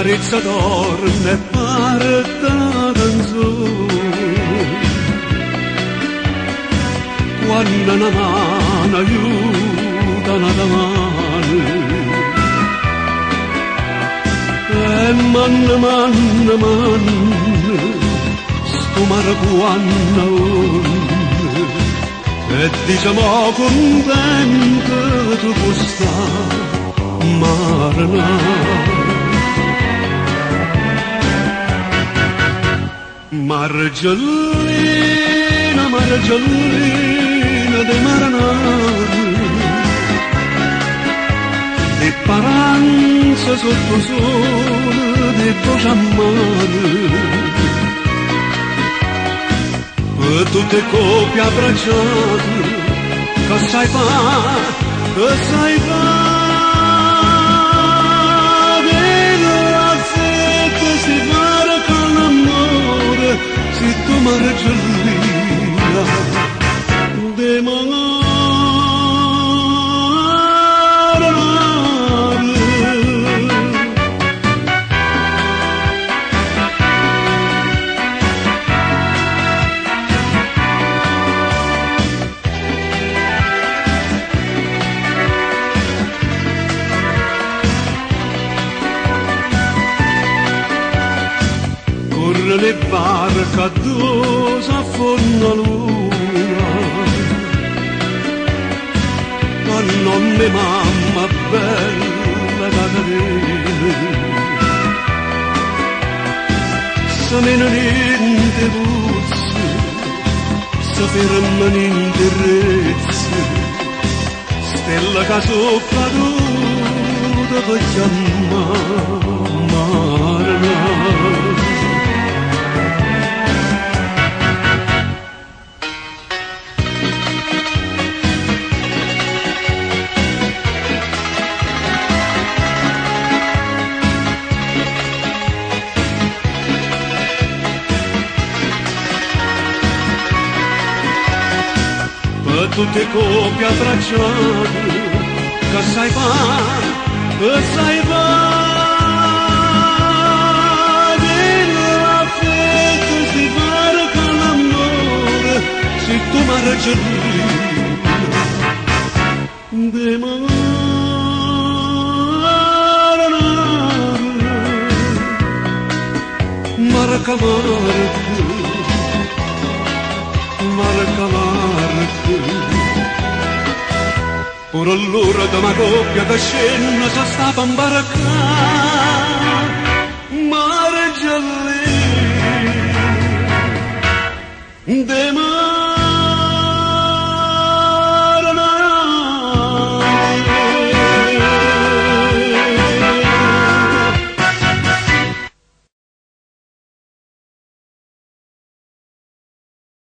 carezza dorme parte una canzone quando una mano aiuta una mano e man sto mare quando e diciamo contento tu puoi stare marna Margellina, Margellina de Maranare di paranza sotto sole di voce amare per tutte coppie abbracciate che sai fare, che sai fare si pare con l'amore si tu Margellina de le barche addosso affonda l'una ma non me mamma bella da cadere se menano in te puzzi se fermano in te rezzi stella che sopra tutto per chiamare tutte coppie abbracciate che sai fare, che sai fare l'affetto si pare con l'amore se tu Margellina de Marca Ora allora da una coppia che scena si stava a imbarcare